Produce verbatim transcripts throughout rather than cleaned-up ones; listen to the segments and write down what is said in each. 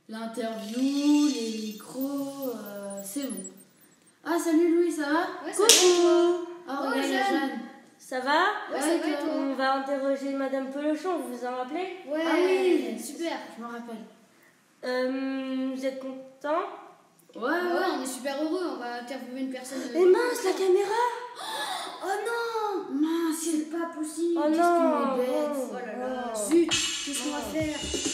l'interview, les micros, euh, c'est bon. Ah, salut Louis, ça va? Ouais, ça va. Ah, regarde, il y a Jeanne. Ça va? Ouais, ça va et toi? On va interroger Madame Pelochon, vous vous en rappelez? Ouais, ah oui, super. Je me rappelle. Euh, vous êtes content? Ouais, ouais, ouais, on est super heureux, on va interviewer une personne. Mais mince, la caméra! Oh non! Mince, C'est pas possible. Oh qu'est-ce non! qu'on est bête. Oh là là. Oh. Zut, qu'est-ce qu'on va faire?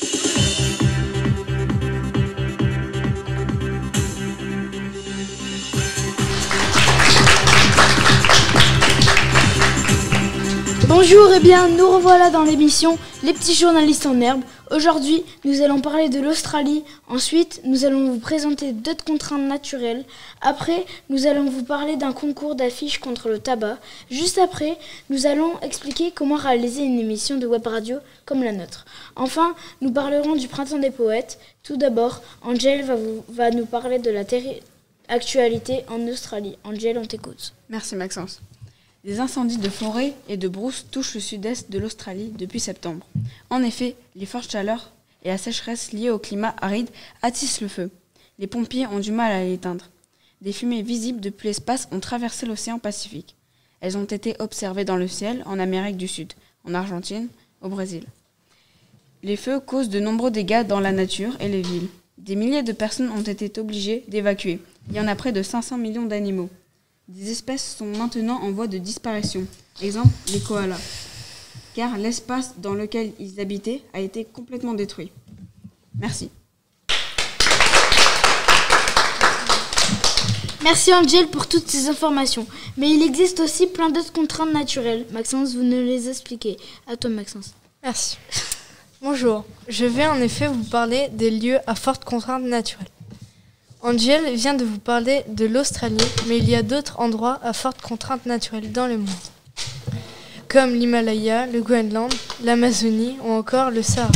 Bonjour et bien nous revoilà dans l'émission Les petits journalistes en herbe. Aujourd'hui nous allons parler de l'Australie, ensuite nous allons vous présenter d'autres contraintes naturelles, après nous allons vous parler d'un concours d'affiches contre le tabac, juste après nous allons expliquer comment réaliser une émission de web radio comme la nôtre. Enfin nous parlerons du printemps des poètes. Tout d'abord Angel va, vous, va nous parler de la terri- actualité en Australie. Angel, on t'écoute. Merci Maxence. Des incendies de forêt et de brousse touchent le sud-est de l'Australie depuis septembre. En effet, les fortes chaleurs et la sécheresse liée au climat aride attissent le feu. Les pompiers ont du mal à l'éteindre. Des fumées visibles depuis l'espace ont traversé l'océan Pacifique. Elles ont été observées dans le ciel en Amérique du Sud, en Argentine, au Brésil. Les feux causent de nombreux dégâts dans la nature et les villes. Des milliers de personnes ont été obligées d'évacuer. Il y en a près de cinq cents millions d'animaux. Des espèces sont maintenant en voie de disparition. Exemple, les koalas. Car l'espace dans lequel ils habitaient a été complètement détruit. Merci. Merci Angel pour toutes ces informations. Mais il existe aussi plein d'autres contraintes naturelles. Maxence, vous nous les expliquez. À toi Maxence. Merci. Bonjour, je vais en effet vous parler des lieux à fortes contraintes naturelles. Angel vient de vous parler de l'Australie, mais il y a d'autres endroits à fortes contraintes naturelles dans le monde, comme l'Himalaya, le Groenland, l'Amazonie ou encore le Sahara.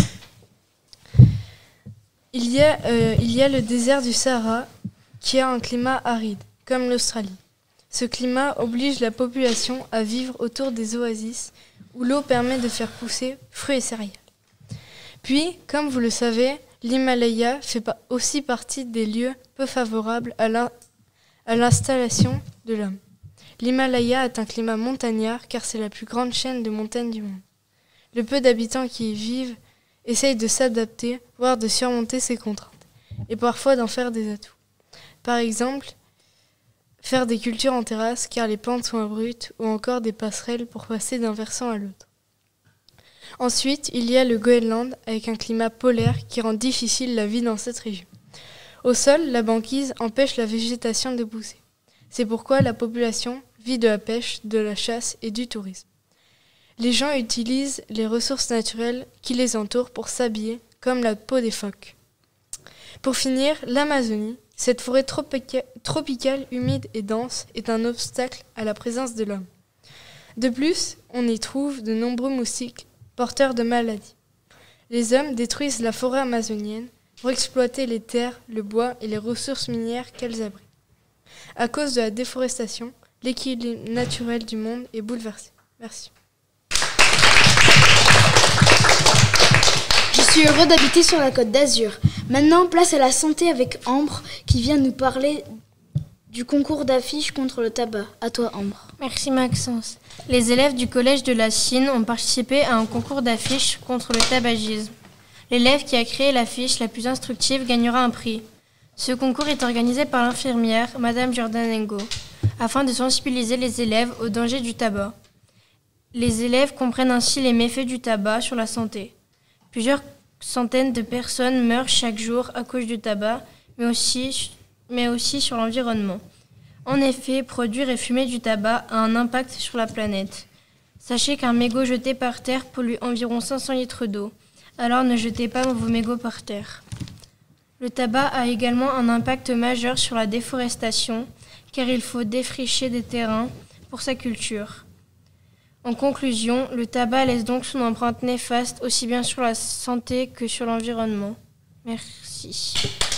Il y a, euh, il y a le désert du Sahara qui a un climat aride, comme l'Australie. Ce climat oblige la population à vivre autour des oasis où l'eau permet de faire pousser fruits et céréales. Puis, comme vous le savez, l'Himalaya fait aussi partie des lieux peu favorables à l'installation de l'homme. L'Himalaya est un climat montagnard car c'est la plus grande chaîne de montagnes du monde. Le peu d'habitants qui y vivent essayent de s'adapter, voire de surmonter ces contraintes, et parfois d'en faire des atouts. Par exemple, faire des cultures en terrasse car les pentes sont abruptes, ou encore des passerelles pour passer d'un versant à l'autre. Ensuite, il y a le Groenland avec un climat polaire qui rend difficile la vie dans cette région. Au sol, la banquise empêche la végétation de pousser. C'est pourquoi la population vit de la pêche, de la chasse et du tourisme. Les gens utilisent les ressources naturelles qui les entourent pour s'habiller, comme la peau des phoques. Pour finir, l'Amazonie, cette forêt tropica- tropicale, humide et dense, est un obstacle à la présence de l'homme. De plus, on y trouve de nombreux moustiques porteurs de maladies. Les hommes détruisent la forêt amazonienne pour exploiter les terres, le bois et les ressources minières qu'elles abritent. À cause de la déforestation, l'équilibre naturel du monde est bouleversé. Merci. Je suis heureux d'habiter sur la Côte d'Azur. Maintenant, place à la santé avec Ambre qui vient nous parler du concours d'affiches contre le tabac. À toi Ambre. Merci Maxence. Les élèves du collège de la Chine ont participé à un concours d'affiches contre le tabagisme. L'élève qui a créé l'affiche la plus instructive gagnera un prix. Ce concours est organisé par l'infirmière Madame Jordanengo afin de sensibiliser les élèves aux dangers du tabac. Les élèves comprennent ainsi les méfaits du tabac sur la santé. Plusieurs centaines de personnes meurent chaque jour à cause du tabac, mais aussi, mais aussi sur l'environnement. En effet, produire et fumer du tabac a un impact sur la planète. Sachez qu'un mégot jeté par terre pollue environ cinq cents litres d'eau. Alors ne jetez pas vos mégots par terre. Le tabac a également un impact majeur sur la déforestation, car il faut défricher des terrains pour sa culture. En conclusion, le tabac laisse donc son empreinte néfaste aussi bien sur la santé que sur l'environnement. Merci.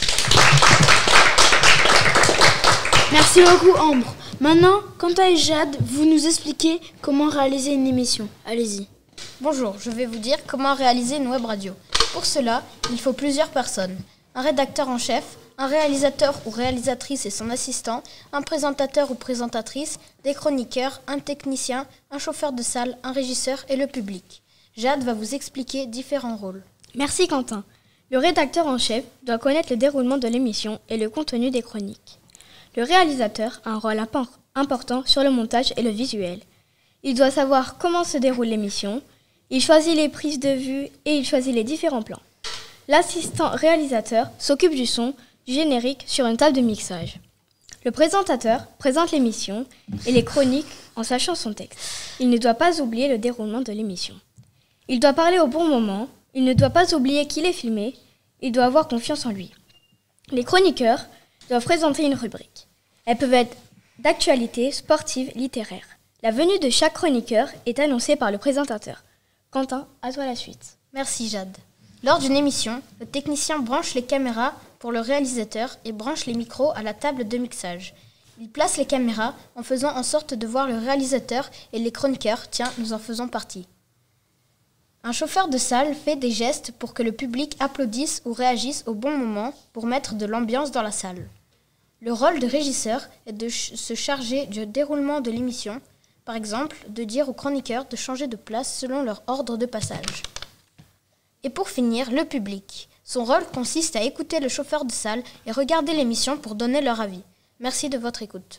Merci beaucoup Ambre. Maintenant, Quentin et Jade, vous nous expliquez comment réaliser une émission. Allez-y. Bonjour, je vais vous dire comment réaliser une web radio. Pour cela, il faut plusieurs personnes. un rédacteur en chef, un réalisateur ou réalisatrice et son assistant, un présentateur ou présentatrice, des chroniqueurs, un technicien, un chauffeur de salle, un régisseur et le public. Jade va vous expliquer différents rôles. Merci Quentin. Le rédacteur en chef doit connaître le déroulement de l'émission et le contenu des chroniques. Le réalisateur a un rôle important sur le montage et le visuel. Il doit savoir comment se déroule l'émission, il choisit les prises de vue et il choisit les différents plans. L'assistant réalisateur s'occupe du son, du générique sur une table de mixage. Le présentateur présente l'émission et les chroniques en sachant son texte. Il ne doit pas oublier le déroulement de l'émission. Il doit parler au bon moment, il ne doit pas oublier qu'il est filmé, il doit avoir confiance en lui. Les chroniqueurs doivent présenter une rubrique. Elles peuvent être d'actualité, sportive, littéraire. La venue de chaque chroniqueur est annoncée par le présentateur. Quentin, à toi la suite. Merci Jade. Lors d'une émission, le technicien branche les caméras pour le réalisateur et branche les micros à la table de mixage. Il place les caméras en faisant en sorte de voir le réalisateur et les chroniqueurs. Tiens, nous en faisons partie. Un chauffeur de salle fait des gestes pour que le public applaudisse ou réagisse au bon moment pour mettre de l'ambiance dans la salle. Le rôle de régisseur est de ch- se charger du déroulement de l'émission, par exemple de dire aux chroniqueurs de changer de place selon leur ordre de passage. Et pour finir, le public. Son rôle consiste à écouter le chauffeur de salle et regarder l'émission pour donner leur avis. Merci de votre écoute.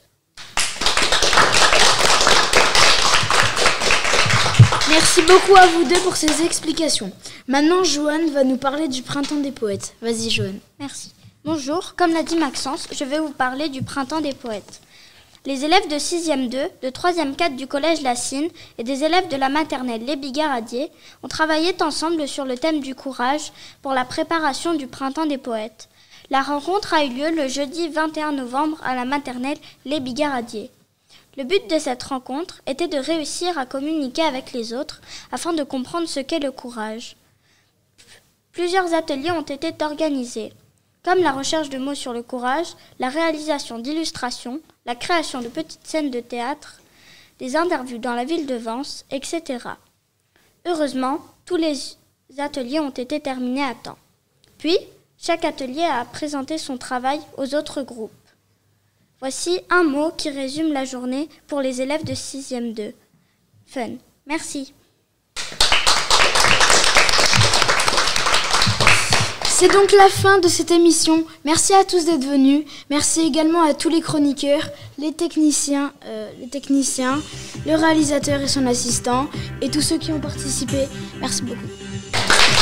Merci beaucoup à vous deux pour ces explications. Maintenant, Joanne va nous parler du Printemps des poètes. Vas-y, Joanne. Merci. Bonjour, comme l'a dit Maxence, je vais vous parler du Printemps des poètes. Les élèves de sixième deux, de troisième quatre du collège La Cine et des élèves de la maternelle Les Bigaradier ont travaillé ensemble sur le thème du courage pour la préparation du Printemps des poètes. La rencontre a eu lieu le jeudi vingt et un novembre à la maternelle Les Bigaradier. Le but de cette rencontre était de réussir à communiquer avec les autres afin de comprendre ce qu'est le courage. Plusieurs ateliers ont été organisés, comme la recherche de mots sur le courage, la réalisation d'illustrations, la création de petites scènes de théâtre, des interviews dans la ville de Vence, et cetera. Heureusement, tous les ateliers ont été terminés à temps. Puis, chaque atelier a présenté son travail aux autres groupes. Voici un mot qui résume la journée pour les élèves de sixième deux. Fun. Merci. C'est donc la fin de cette émission. Merci à tous d'être venus. Merci également à tous les chroniqueurs, les techniciens, euh, les techniciens, le réalisateur et son assistant, et tous ceux qui ont participé. Merci beaucoup.